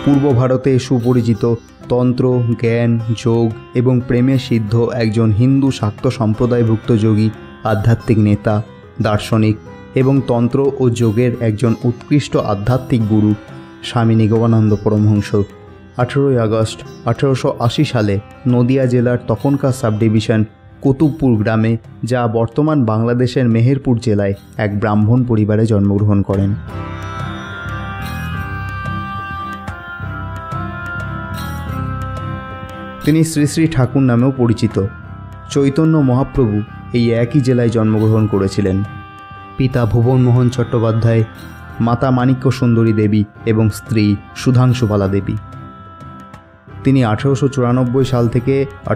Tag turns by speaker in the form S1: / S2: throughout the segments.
S1: পূর্ব ভারতে সুপরিচিত তন্ত্র, জ্ঞান, যোগ এবং প্রেমে সিদ্ধ একজন হিন্দু শাক্ত সম্প্রদায়ভুক্ত যোগী, আধ্যাত্মিক নেতা, দার্শনিক এবং তন্ত্র ও যোগের একজন উৎকৃষ্ট আধ্যাত্মিক গুরু স্বামী নিগমানন্দ পরমহংস 18ই আগস্ট 1880 সালে নদিয়া জেলার তখনকার সাব ডিভিশন কুতুবপুর গ্রামে, যা বর্তমান বাংলাদেশের মেহেরপুর জেলায়, এক ব্রাহ্মণ পরিবারে জন্মগ্রহণ করেন। তিনি শ্রী শ্রী ঠাকুর নামেও পরিচিত। চৈতন্য মহাপ্রভু এই একই জেলায় জন্মগ্রহণ করেছিলেন। পিতা ভুবনমোহন চট্টোপাধ্যায়, মাতা মাণিক্য সুন্দরী দেবী এবং স্ত্রী সুধাংশুবালা দেবী। তিনি 1894 সাল থেকে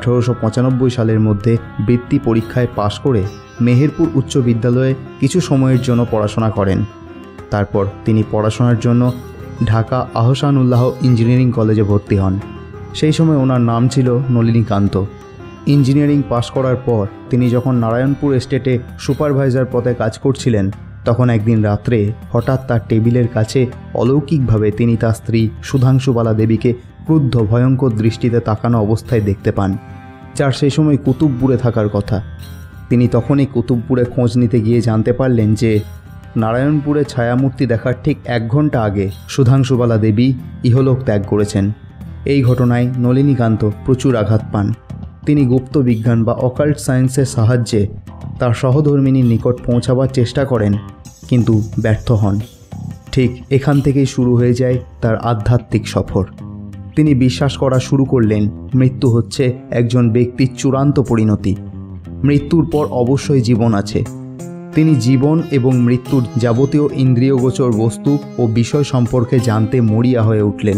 S1: 1895 সালের মধ্যে বৃত্তি পরীক্ষায় পাশ করে মেহেরপুর উচ্চ বিদ্যালয়ে কিছু সময়ের জন্য পড়াশোনা করেন। তারপর তিনি পড়াশোনার জন্য ঢাকা আহসানুল্লাহ ইঞ্জিনিয়ারিং কলেজে ভর্তি হন। সেই সময় ওনার নাম ছিল নলিনীকান্ত। ইঞ্জিনিয়ারিং পাশ করার পর তিনি যখন নারায়ণপুর এস্টেটে সুপারভাইজার পদে কাজ করছিলেন, তখন একদিন রাত্রে হঠাৎ তার টেবিলের কাছে অলৌকিকভাবে তিনি তার স্ত্রী সুধাংশুবালা দেবীকে ক্রুদ্ধ ভয়ঙ্কর দৃষ্টিতে তাকানো অবস্থায় দেখতে পান, যার সেই সময় কুতুবপুরে থাকার কথা। তিনি তখনই কুতুবপুরে খোঁজ নিতে গিয়ে জানতে পারলেন যে নারায়ণপুরে ছায়ামূর্তি দেখার ঠিক 1 ঘন্টা আগে সুধাংশুবালা দেবী ইহলোক ত্যাগ করেছেন। এই ঘটনায় নলিনীকান্ত প্রচুর আঘাত পান। তিনি গুপ্ত বিজ্ঞান বা অকাল্ট সায়েন্সের সাহায্যে তার সহধর্মিনীর নিকট পৌঁছাবার চেষ্টা করেন, কিন্তু ব্যর্থ হন। ঠিক এখান থেকেই শুরু হয়ে যায় তার আধ্যাত্মিক সফর। তিনি বিশ্বাস করা শুরু করলেন মৃত্যু হচ্ছে একজন ব্যক্তির চূড়ান্ত পরিণতি। মৃত্যুর পর অবশ্যই জীবন আছে। তিনি জীবন এবং মৃত্যুর যাবতীয় ইন্দ্রিয়গোচর বস্তু ও বিষয় সম্পর্কে জানতে মরিয়া হয়ে উঠলেন।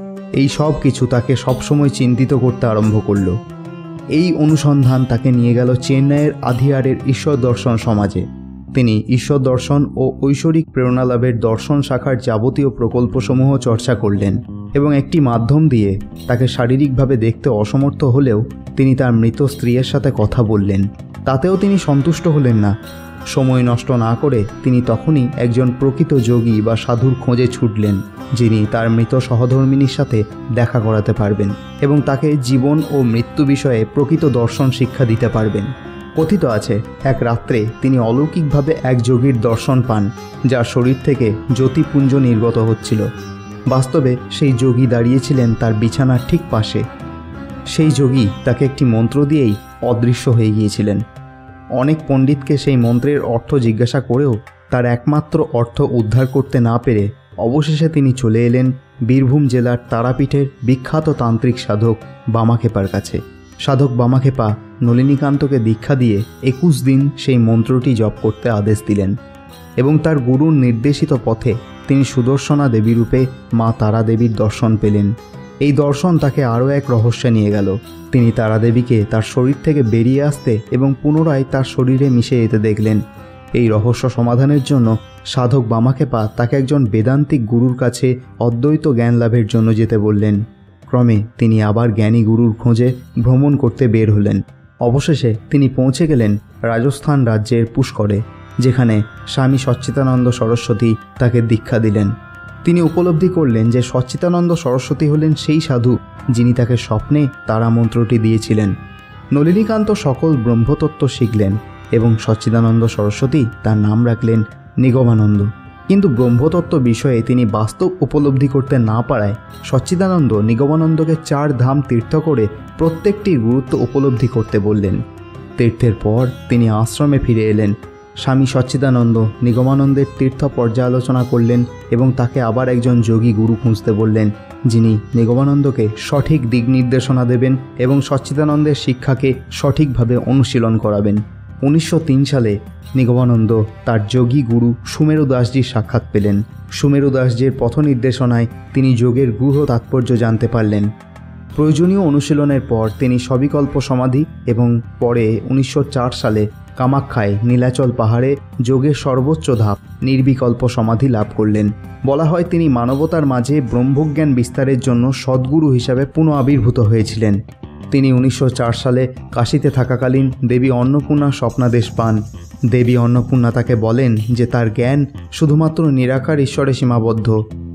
S1: এই সব কিছু তাকে সবসময় চিন্তিত করতে আরম্ভ করল। এই অনুসন্ধান তাকে নিয়ে গেল চেন্নাইয়ের আধিয়ারের ঈশ্বর দর্শন সমাজে। তিনি ঈশ্বর দর্শন ও ঐশ্বরিক প্রেরণালাভের দর্শন শাখার যাবতীয় প্রকল্পসমূহ চর্চা করলেন এবং একটি মাধ্যম দিয়ে তাকে শারীরিকভাবে দেখতে অসমর্থ হলেও তিনি তার মৃত স্ত্রীর সাথে কথা বললেন। তাতেও তিনি সন্তুষ্ট হলেন না। সময় নষ্ট না করে তিনি তখনই একজন প্রকৃত যোগী বা সাধুর খোঁজে ছুটলেন, যিনি তার মৃত সহধর্মিনীর সাথে দেখা করাতে পারবেন এবং তাকে জীবন ও মৃত্যু বিষয়ে প্রকৃত দর্শন শিক্ষা দিতে পারবেন। কথিত আছে এক রাত্রে তিনি অলৌকিকভাবে এক যোগীর দর্শন পান, যার শরীর থেকে জ্যোতিপুঞ্জ নির্গত হচ্ছিল। বাস্তবে সেই যোগী দাঁড়িয়েছিলেন তার বিছানার ঠিক পাশে। সেই যোগী তাকে একটি মন্ত্র দিয়েই অদৃশ্য হয়ে গিয়েছিলেন। অনেক পণ্ডিতকে সেই মন্ত্রের অর্থ জিজ্ঞাসা করেও তার একমাত্র অর্থ উদ্ধার করতে না পেরে অবশেষে তিনি চলে এলেন বীরভূম জেলার তারাপীঠের বিখ্যাত তান্ত্রিক সাধক বামাক্ষেপার কাছে। সাধক বামাক্ষেপা নলিনীকান্তকে দীক্ষা দিয়ে 21 দিন সেই মন্ত্রটি জপ করতে আদেশ দিলেন এবং তার গুরুর নির্দেশিত পথে তিনি সুদর্শনা দেবী রূপে মা তারা দেবীর দর্শন পেলেন। এই দর্শন তাকে আরও এক রহস্যে নিয়ে গেল। তিনি তারা দেবীকে তার শরীর থেকে বেরিয়ে আসতে এবং পুনরায় তার শরীরে মিশে যেতে দেখলেন। এই রহস্য সমাধানের জন্য সাধক বামাক্ষেপা তাকে একজন বেদান্তিক গুরুর কাছে অদ্বৈত জ্ঞান লাভের জন্য যেতে বললেন। ক্রমে তিনি আবার জ্ঞানী গুরুর খোঁজে ভ্রমণ করতে বের হলেন। অবশেষে তিনি পৌঁছে গেলেন রাজস্থান রাজ্যের পুষ্করে, যেখানে স্বামী সচ্চিদানন্দ সরস্বতী তাকে দীক্ষা দিলেন। তিনি উপলব্ধি করলেন যে সচ্চিদানন্দ সরস্বতী হলেন সেই সাধু যিনি তাকে স্বপ্নে তারা মন্ত্রটি দিয়েছিলেন। নলিনীকান্ত সকল ব্রহ্মতত্ত্ব শিখলেন এবং সচ্চিদানন্দ সরস্বতী তার নাম রাখলেন নিগমানন্দ। কিন্তু ব্রহ্মতত্ত্ব বিষয়ে তিনি বাস্তব উপলব্ধি করতে না পারায় সচ্চিদানন্দ নিগমানন্দকে 4 ধাম তীর্থ করে প্রত্যেকটির গুরুত্ব উপলব্ধি করতে বললেন। তীর্থের পর তিনি আশ্রমে ফিরে এলেন। স্বামী সচ্চিদানন্দ নিগমানন্দের তীর্থ পর্যালোচনা করলেন এবং তাকে আবার একজন যোগী গুরু খুঁজতে বললেন, যিনি নিগমানন্দকে সঠিক দিক নির্দেশনা দেবেন এবং সচ্চিদানন্দের শিক্ষাকে সঠিকভাবে অনুশীলন করাবেন। 1903 সালে নিগমানন্দ তার যোগী গুরু সুমেরু দাসজির সাক্ষাৎ পেলেন। সুমেরু দাসজির পথ নির্দেশনায় তিনি যোগের গূঢ় তাৎপর্য জানতে পারলেন। প্রয়োজনীয় অনুশীলনের পর তিনি সবিকল্প সমাধি এবং পরে 1904 সালে কামাখ্যায় নীলাচল পাহাড়ে যোগের সর্বোচ্চ ধাপ নির্বিকল্প সমাধি লাভ করলেন। বলা হয় তিনি মানবতার মাঝে ব্রহ্মজ্ঞান বিস্তারের জন্য সদ্গুরু হিসাবে পুনঃ আবির্ভূত হয়েছিলেন। তিনি 1904 সালে কাশীতে থাকাকালীন দেবী অন্নপূর্ণা স্বপ্নাদেশ পান। দেবী অন্নপূর্ণা তাকে বলেন যে তার জ্ঞান শুধুমাত্র নিরাকার ঈশ্বরে সীমাবদ্ধ,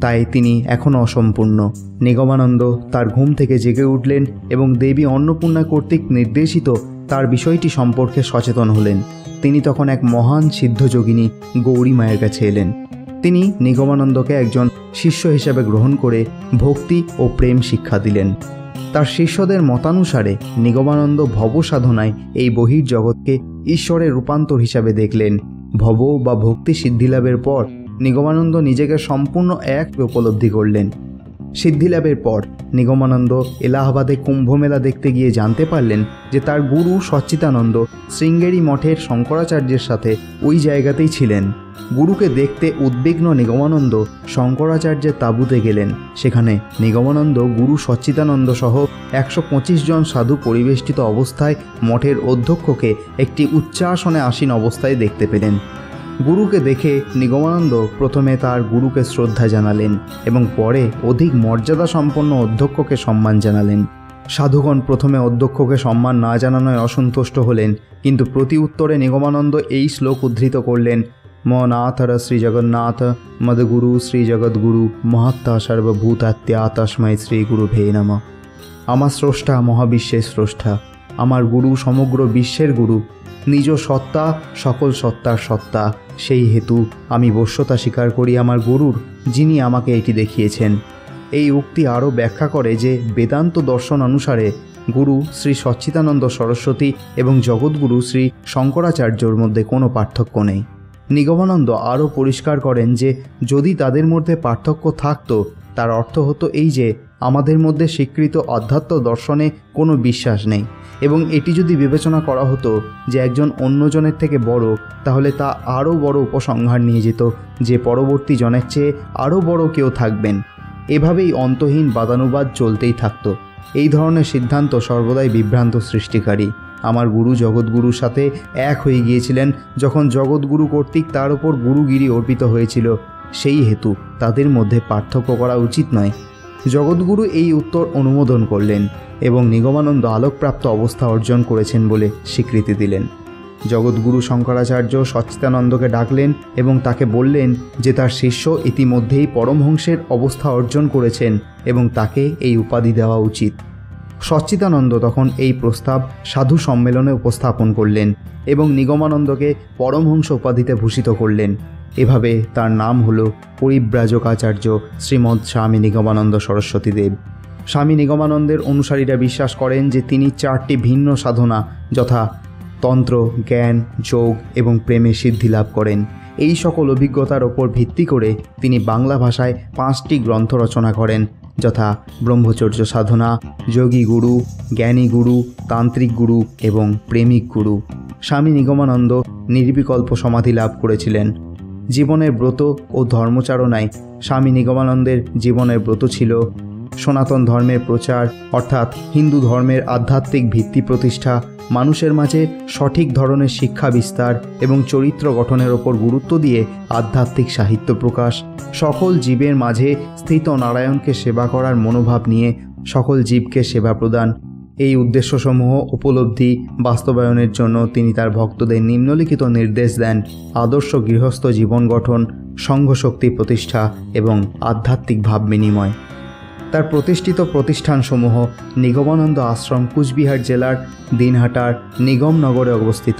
S1: তাই তিনি এখনও অসম্পূর্ণ। নিগমানন্দ তার ঘুম থেকে জেগে উঠলেন এবং দেবী অন্নপূর্ণা কর্তৃক নির্দেশিত তার বিষয়টি সম্পর্কে সচেতন হলেন। তিনি তখন এক মহান সিদ্ধযোগিনী গৌরী মায়ের কাছে এলেন। তিনি নিগমানন্দকে একজন শিষ্য হিসেবে গ্রহণ করে ভক্তি ও প্রেম শিক্ষা দিলেন। তার শিষ্যদের মতানুসারে নিগমানন্দ ভব সাধনায় এই বহির্জগৎকে ঈশ্বরের রূপান্তর হিসাবে দেখলেন। ভব বা ভক্তি সিদ্ধিলাভের পর নিগমানন্দ নিজেকে সম্পূর্ণ এক উপলব্ধি করলেন। সিদ্ধিলাভের পর নিগমানন্দ এলাহাবাদে কুম্ভমেলা দেখতে গিয়ে জানতে পারলেন যে তার গুরু সচ্চিদানন্দ শৃঙ্গেরি মঠের শঙ্করাচার্যের সাথে ওই জায়গাতেই ছিলেন। গুরুকে দেখতে উদ্বিগ্ন নিগমানন্দ শঙ্করাচার্যের তাঁবুতে গেলেন। সেখানে নিগমানন্দ গুরু সচ্চিদানন্দ সহ 125 জন সাধু পরিবেষ্টিত অবস্থায় মঠের অধ্যক্ষকে একটি উচ্চাসনে আসীন অবস্থায় দেখতে পেলেন। গুরুকে দেখে নিগমানন্দ প্রথমে তার গুরুকে শ্রদ্ধা জানালেন এবং পরে অধিক মর্যাদা সম্পন্ন অধ্যক্ষকে সম্মান জানালেন। সাধুগণ প্রথমে অধ্যক্ষকে সম্মান না জানানোয় অসন্তুষ্ট হলেন, কিন্তু প্রতি উত্তরে নিগমানন্দ এই শ্লোক উদ্ধৃত করলেন, মনাথর শ্রী জগন্নাথ মদগুরু শ্রী জগদ্গুরু মহাত্মা সর্বভূতাত্মা তস্মৈ শ্রী গুরুভে নমঃ। আমার স্রষ্টা মহাবিশ্বের স্রষ্টা, আমার গুরু সমগ্র বিশ্বের গুরু, নিজ সত্তা সকল সত্তার সত্তা। সেই হেতু আমি বশ্যতা স্বীকার করি আমার গুরুর, যিনি আমাকে এটি দেখিয়েছেন। এই উক্তি আরও ব্যাখ্যা করে যে বেদান্ত দর্শন অনুসারে গুরু শ্রী সচ্চিদানন্দ সরস্বতী এবং জগৎগুরু শ্রী শঙ্করাচার্যর মধ্যে কোনো পার্থক্য নেই। নিগমানন্দ আরও পরিষ্কার করেন যে যদি তাদের মধ্যে পার্থক্য থাকত, তার অর্থ হতো এই যে আমাদের মধ্যে স্বীকৃত অধ্যাত্ম দর্শনে কোনো বিশ্বাস নেই, এবং এটি যদি বিবেচনা করা হতো যে একজন অন্যজনের থেকে বড়, তাহলে তা আরও বড় উপসংহার নিয়ে যেত যে পরবর্তী জনের চেয়ে আরও বড় কেউ থাকবেন। এভাবেই অন্তহীন বাদানুবাদ চলতেই থাকত। এই ধরনের সিদ্ধান্ত সর্বদাই বিভ্রান্ত সৃষ্টিকারী। আমার গুরু জগৎগুরুর সাথে এক হয়ে গিয়েছিলেন যখন জগৎগুরু কর্তৃক তার ওপর গুরুগিরি অর্পিত হয়েছিল। সেই হেতু তাদের মধ্যে পার্থক্য করা উচিত নয়। জগৎগুরু এই উত্তর অনুমোদন করলেন এবং নিগমানন্দ আলোকপ্রাপ্ত অবস্থা অর্জন করেছেন বলে স্বীকৃতি দিলেন। জগৎগুরু শঙ্করাচার্য সচ্চিদানন্দকে ডাকলেন এবং তাকে বললেন যে তার শিষ্য ইতিমধ্যেই পরমহংসের অবস্থা অর্জন করেছেন এবং তাকে এই উপাধি দেওয়া উচিত। সচ্চিদানন্দ তখন এই প্রস্তাব সাধু সম্মেলনে উপস্থাপন করলেন এবং নিগমানন্দকে পরমহংস উপাধিতে ভূষিত করলেন। এভাবে তার নাম হল পরিব্রাজকাচার্য শ্রীমৎ স্বামী নিগমানন্দ সরস্বতী দেব। স্বামী নিগমানন্দের অনুসারীরা বিশ্বাস করেন যে তিনি 4টি ভিন্ন সাধনা যথা তন্ত্র, জ্ঞান, যোগ এবং প্রেমে সিদ্ধি লাভ করেন। এই সকল অভিজ্ঞতার ওপর ভিত্তি করে তিনি বাংলা ভাষায় 5টি গ্রন্থ রচনা করেন, যথা ব্রহ্মচর্য সাধনা, যোগী গুরু, জ্ঞানী গুরু, তান্ত্রিক গুরু এবং প্রেমিক গুরু। স্বামী নিগমানন্দ নির্বিকল্প সমাধি লাভ করেছিলেন। জীবনের ব্রত ও ধর্মচারণায় স্বামী নিগমানন্দের জীবনের ব্রত ছিল সনাতন ধর্মের প্রচার, অর্থাৎ হিন্দু ধর্মের আধ্যাত্মিক ভিত্তি প্রতিষ্ঠা, মানুষের মাঝে সঠিক ধরনের শিক্ষা বিস্তার এবং চরিত্র গঠনের ওপর গুরুত্ব দিয়ে আধ্যাত্মিক সাহিত্য প্রকাশ, সকল জীবের মাঝে স্থিত নারায়ণকে সেবা করার মনোভাব নিয়ে সকল জীবকে সেবা প্রদান। এই উদ্দেশ্যসমূহ উপলব্ধি বাস্তবায়নের জন্য তিনি তার ভক্তদের নিম্নলিখিত নির্দেশ দেন: আদর্শ গৃহস্থ জীবন গঠন, সংঘশক্তি প্রতিষ্ঠা এবং আধ্যাত্মিক ভাব বিনিময়। তার প্রতিষ্ঠিত প্রতিষ্ঠানসমূহ নিগমানন্দ আশ্রম কুচবিহার জেলার দিনহাটার নিগমনগরে অবস্থিত।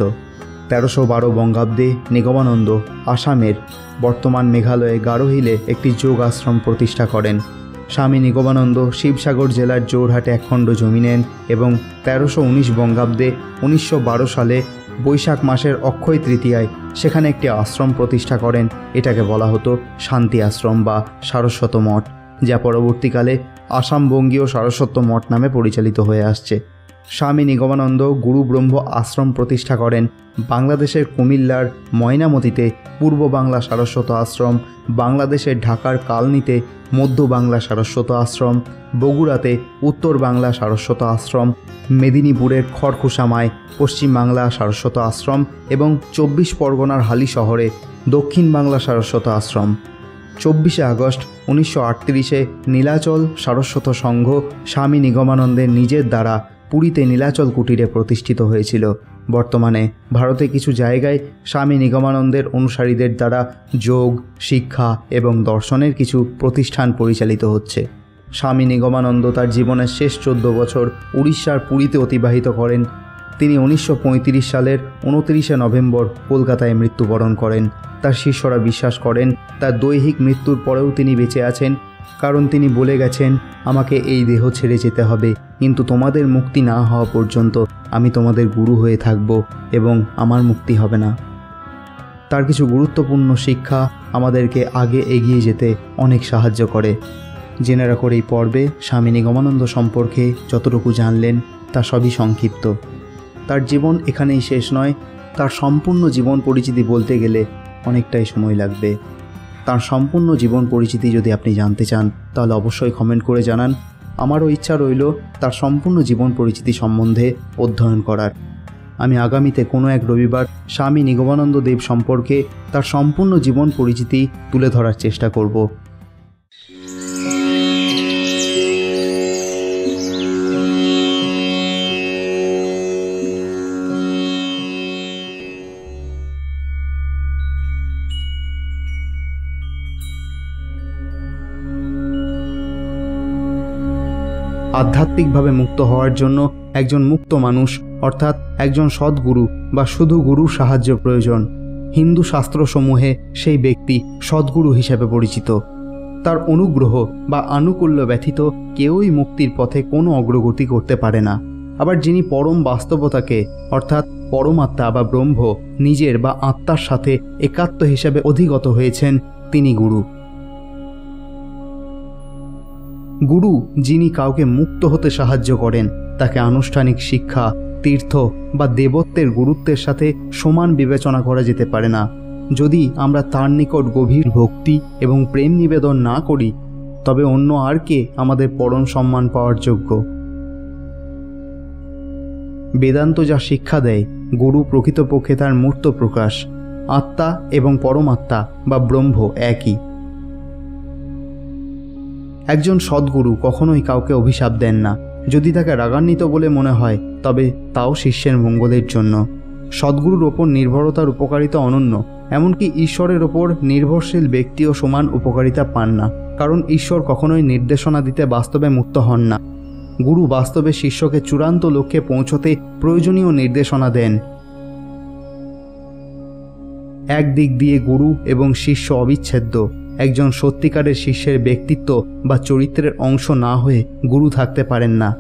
S1: 1312 বঙ্গাব্দে নিগমানন্দ আসামের বর্তমান মেঘালয়ে গারোহিলে একটি যোগ আশ্রম প্রতিষ্ঠা করেন। স্বামী নিগমানন্দ শিবসাগর জেলার জোরহাটে একখণ্ড জমি নেন এবং 1319 বঙ্গাব্দে 1912 সালে বৈশাখ মাসের অক্ষয় তৃতীয়ায় সেখানে একটি আশ্রম প্রতিষ্ঠা করেন। এটাকে বলা হতো শান্তি আশ্রম বা সারস্বত মঠ, যা পরবর্তীকালে আসাম বঙ্গীয় সারস্বত মঠ নামে পরিচালিত হয়ে আসছে। স্বামী নিগমানন্দ গুরু ব্রহ্ম আশ্রম প্রতিষ্ঠা করেন বাংলাদেশের কুমিল্লার ময়নামতিতে পূর্ব বাংলা সারস্বত আশ্রম, বাংলাদেশের ঢাকার কালনিতে মধ্য বাংলা সারস্বত আশ্রম, বগুড়াতে উত্তর বাংলা সারস্বত আশ্রম, মেদিনীপুরের খড়খুসামায় পশ্চিম বাংলা সারস্বত আশ্রম এবং 24 পরগনার হালি শহরে দক্ষিণ বাংলা সারস্বত আশ্রম। 24 আগস্ট 1938-এ নীলাচল সারস্বত সংঘ স্বামী নিগমানন্দের নিজের দ্বারা পুরীতে নীলাচল কুটিরে প্রতিষ্ঠিত হয়েছিল। বর্তমানে ভারতে কিছু জায়গায় স্বামী নিগমানন্দের অনুসারীদের দ্বারা যোগ, শিক্ষা এবং দর্শনের কিছু প্রতিষ্ঠান পরিচালিত হচ্ছে। স্বামী নিগমানন্দ তার জীবনের শেষ 14 বছর উড়িষ্যার পুরীতে অতিবাহিত করেন। তিনি 1935 সালের 29শে নভেম্বর কলকাতায় মৃত্যুবরণ করেন। তার শিষ্যরা বিশ্বাস করেন তার দৈহিক মৃত্যুর পরেও তিনি বেঁচে আছেন, কারণ তিনি বলে গেছেন, আমাকে এই দেহ ছেড়ে যেতে হবে, কিন্তু তোমাদের মুক্তি না হওয়া পর্যন্ত আমি তোমাদের গুরু হয়ে থাকব এবং আমার মুক্তি হবে না। তার কিছু গুরুত্বপূর্ণ শিক্ষা আমাদেরকে আগে এগিয়ে যেতে অনেক সাহায্য করে। জেনে রাখুন, এই পর্বে স্বামী নিগমানন্দ সম্পর্কে যতটুকু জানলেন তা সবই সংক্ষিপ্ত। তার জীবন এখানেই শেষ নয়, তার সম্পূর্ণ জীবন পরিচিতি বলতে গেলে অনেকটাই সময় লাগবে। তার সম্পূর্ণ জীবন পরিচিতি যদি আপনি জানতে চান তাহলে অবশ্যই কমেন্ট করে জানান। আমারও ইচ্ছা রইল তার সম্পূর্ণ জীবন পরিচিতি সম্বন্ধে অধ্যয়ন করার। আমি আগামীতে কোনো এক রবিবার স্বামী নিগমানন্দ দেব সম্পর্কে তার সম্পূর্ণ জীবন পরিচিতি তুলে ধরার চেষ্টা করব। আধ্যাত্মিকভাবে মুক্ত হওয়ার জন্য একজন মুক্ত মানুষ অর্থাৎ একজন সদ্গুরু বা শুধু গুরুর সাহায্য প্রয়োজন। হিন্দু শাস্ত্রসমূহে সেই ব্যক্তি সদ্গুরু হিসেবে পরিচিত। তার অনুগ্রহ বা আনুকূল্য ব্যতীত কেউই মুক্তির পথে কোনো অগ্রগতি করতে পারে না। আবার যিনি পরম বাস্তবতাকে অর্থাৎ পরমাত্মা বা ব্রহ্ম নিজের বা আত্মার সাথে একাত্ম হিসেবে অধিগত হয়েছেন, তিনি গুরু। গুরু যিনি কাউকে মুক্ত হতে সাহায্য করেন তাকে আনুষ্ঠানিক শিক্ষা, তীর্থ বা দেবত্বের গুরুত্বের সাথে সমান বিবেচনা করা যেতে পারে না। যদি আমরা তার নিকট গভীর ভক্তি এবং প্রেম নিবেদন না করি তবে অন্য আর কে আমাদের পরম সম্মান পাওয়ার যোগ্য? বেদান্ত যা শিক্ষা দেয়, গুরু প্রকৃতপক্ষে তার মূর্ত প্রকাশ। আত্মা এবং পরমাত্মা বা ব্রহ্ম একই। একজন সদ্গুরু কখনোই কাউকে অভিশাপ দেন না। যদি তাকে রাগান্বিত বলে মনে হয় তবে তাও শিষ্যের মঙ্গলের জন্য। সদ্গুরুর ওপর নির্ভরতার উপকারিতা অনন্য। এমনকি ঈশ্বরের ওপর নির্ভরশীল ব্যক্তিও সমান উপকারিতা পান না, কারণ ঈশ্বর কখনোই নির্দেশনা দিতে বাস্তবে মুক্ত হন না। গুরু বাস্তবে শিষ্যকে চূড়ান্ত লক্ষ্যে পৌঁছতে প্রয়োজনীয় নির্দেশনা দেন। একদিক দিয়ে গুরু এবং শিষ্য অবিচ্ছেদ্য। একজন সত্যিকারের শিষ্যের ব্যক্তিত্ব বা চরিত্রের অংশ না হয়ে গুরু থাকতে পারেন না।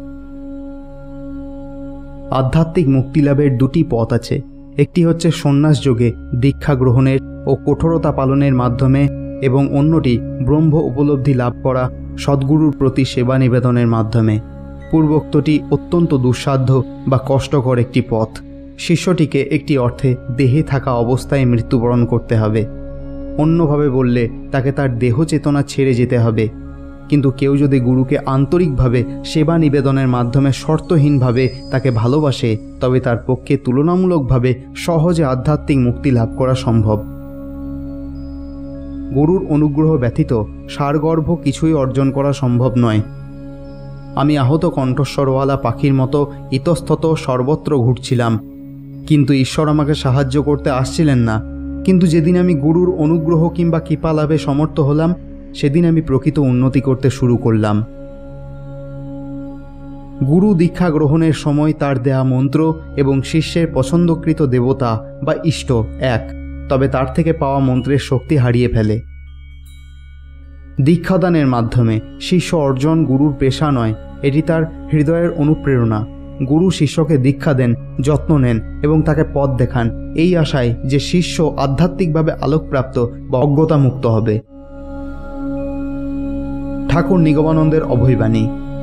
S1: আধ্যাত্মিক মুক্তিলাভের দুটি পথ আছে। একটি হচ্ছে সন্ন্যাস যোগে দীক্ষা গ্রহণের ও কঠোরতা পালনের মাধ্যমে, এবং অন্যটি ব্রহ্ম উপলব্ধি লাভ করা সদ্গুরুর প্রতি সেবা নিবেদনের মাধ্যমে। পূর্বোক্তটি অত্যন্ত দুঃসাধ্য বা কষ্টকর একটি পথ। শিষ্যটিকে একটি অর্থে দেহে থাকা অবস্থায় মৃত্যুবরণ করতে হবে। অন্যভাবে বললে তাকে তার দেহ চেতনা ছেড়ে যেতে হবে। কিন্তু কেউ যদি গুরুকে আন্তরিকভাবে সেবা নিবেদনের মাধ্যমে শর্তহীনভাবে তাকে ভালোবাসে তবে তার পক্ষে তুলনামূলকভাবে সহজে আধ্যাত্মিক মুক্তি লাভ করা সম্ভব। গুরুর অনুগ্রহ ব্যতীত সারগর্ভ কিছুই অর্জন করা সম্ভব নয়। আমি আহত কণ্ঠস্বরওয়ালা পাখির মতো ইতস্তত সর্বত্র ঘুরছিলাম, কিন্তু ঈশ্বর আমাকে সাহায্য করতে আসছিলেন না। কিন্তু যেদিন আমি গুরুর অনুগ্রহ কিংবা কৃপা লাভে সমর্থ হলাম সেদিন আমি প্রকৃত উন্নতি করতে শুরু করলাম। গুরু দীক্ষা গ্রহণের সময় তার দেয়া মন্ত্র এবং শিষ্যের পছন্দকৃত দেবতা বা ইষ্ট এক, তবে তার থেকে পাওয়া মন্ত্রের শক্তি হারিয়ে ফেলে। দীক্ষাদানের মাধ্যমে শিষ্য অর্জন গুরুর পেশা নয়, এটি তার হৃদয়ের অনুপ্রেরণা। গুরু শিষ্যকে দীক্ষা দেন, যত্ন নেন এবং তাকে পথ দেখান এই আশায় যে শিষ্য আধ্যাত্মিকভাবে আলোকপ্রাপ্ত বা অজ্ঞতামুক্ত হবে। ঠাকুর নিগমানন্দের অভয়বাণী।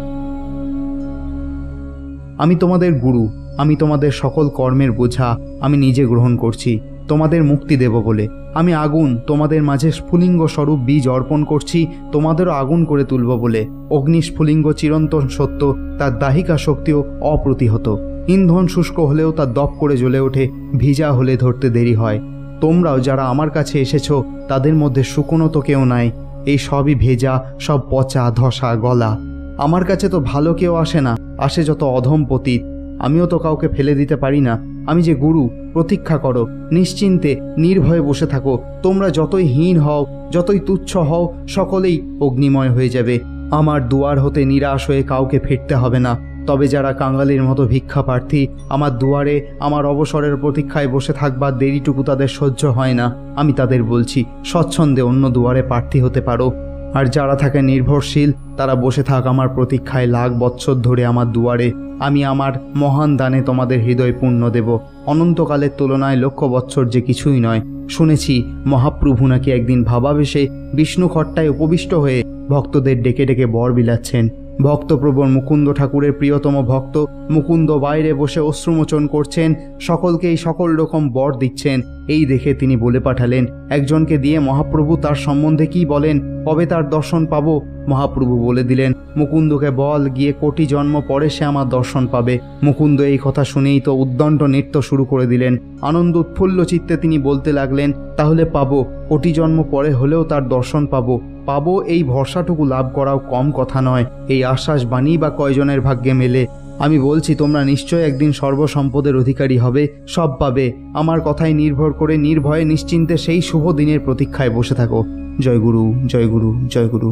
S1: আমি তোমাদের গুরু, আমি তোমাদের সকল কর্মের বোঝা আমি নিজে গ্রহণ করছি তোমাদের মুক্তি দেব বলে। আমি আগুন তোমাদের মাঝে স্ফুলিঙ্গ স্বরূপ বীজ অর্পণ করছি তোমাদেরও আগুন করে তুলব বলে। অগ্নিস্ফুলিঙ্গ চিরন্তন সত্য, তার দাহিকা শক্তিও অপ্রতিহত। ইন্ধন শুষ্ক হলেও তা দপ করে জ্বলে ওঠে, ভিজা হলে ধরতে দেরি হয়। তোমরাও যারা আমার কাছে এসেছো তাদের মধ্যে শুকনো তো কেউ নাই, এই সবই ভেজা, সব পচা ধসা গলা। আমার কাছে তো ভালো কেউ আসে না, আসে যত অধম পতিত। আমিও তো কাউকে ফেলে দিতে পারি না, আমি যে গুরু, প্রতীক্ষা করো, নিশ্চিন্তে নির্ভয়ে বসে থাকো। তোমরা যতই হীন হও, যতই তুচ্ছ হও, সকলেই অগ্নিময় হয়ে যাবে। আমার দুয়ার হতে নিরাশ হয়ে কাউকে ফিরতে হবে না। তবে যারা কাঙালির মতো ভিক্ষা প্রার্থী, আমার দুয়ারে আমার অবসরের প্রতীক্ষায় বসে থাকবার দেরিটুকু তাদের সহ্য হয় না, আমি তাদের বলছি স্বচ্ছন্দে অন্য দুয়ারে প্রার্থী হতে পারো। আর যারা থাকে নির্ভরশীল, তারা বসে থাক আমার প্রতীক্ষায় লাখ বৎসর ধরে আমার দুয়ারে। আমি আমার মহান দানে তোমাদের হৃদয় পূর্ণ দেব। অনন্তকালের তুলনায় লক্ষ বৎসর যে কিছুই নয়। শুনেছি মহাপ্রভু নাকি একদিন ভাবাবেশে বিষ্ণু খট্টায় উপবিষ্ট হয়ে ভক্তদের ডেকে ডেকে বর বিলাচ্ছেন। ভক্তপ্রবর মুকুন্দ ঠাকুরের প্রিয়তম ভক্ত মুকুন্দ বাইরে বসে অশ্রুমোচন করছেন, সকলকেই সকল রকম বর দিচ্ছেন। এই দেখে তিনি বলে পাঠালেন একজনকে দিয়ে, মহাপ্রভু তার সম্বন্ধে কি বলেন, কবে তার দর্শন পাবো? মহাপ্রভু বলে দিলেন, মুকুন্দকে বল গিয়ে কোটি জন্ম পরে সে আমার দর্শন পাবে। মুকুন্দ এই কথা শুনেই তো উদ্দণ্ড নৃত্য শুরু করে দিলেন। আনন্দ উৎফুল্ল চিত্তে তিনি বলতে লাগলেন, তাহলে পাবো, কোটি জন্ম পরে হলেও তার দর্শন পাবো। পাবো এই ভরসাটুকু লাভ করাও কম কথা নয়। এই আশ্বাস বাণী বা কয়জনের ভাগ্যে মেলে? আমি বলছি তোমরা নিশ্চয় একদিন সর্বসম্পদের অধিকারী হবে, সব পাবে। আমার কথায় নির্ভর করে নির্ভয়ে নিশ্চিন্তে সেই শুভ দিনের প্রতীক্ষায় বসে থাকো। জয় গুরু, জয় গুরু, জয় গুরু।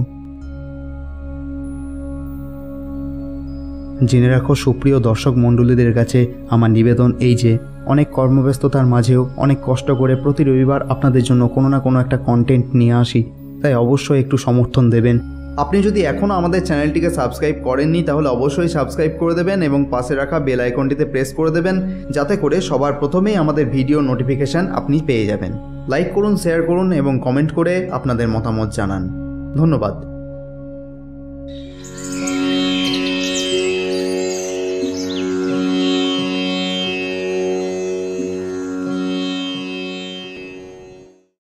S1: জেনে রাখো সুপ্রিয় দর্শক মণ্ডলীদের কাছে আমার নিবেদন এই যে, অনেক কর্মব্যস্ততার মাঝেও অনেক কষ্ট করে প্রতি রবিবার আপনাদের জন্য কোনো না কোনো একটা কন্টেন্ট নিয়ে আসি, তাই অবশ্যই একটু সমর্থন দেবেন। আপনি যদি এখনও আমাদের চ্যানেলটিকে সাবস্ক্রাইব করেননি তাহলে অবশ্যই সাবস্ক্রাইব করে দেবেন এবং পাশে রাখা বেল আইকনটিতে প্রেস করে দেবেন, যাতে করে সবার প্রথমেই আমাদের ভিডিও নোটিফিকেশান আপনি পেয়ে যাবেন। লাইক করুন, শেয়ার করুন এবং কমেন্ট করে আপনাদের মতামত জানান। ধন্যবাদ।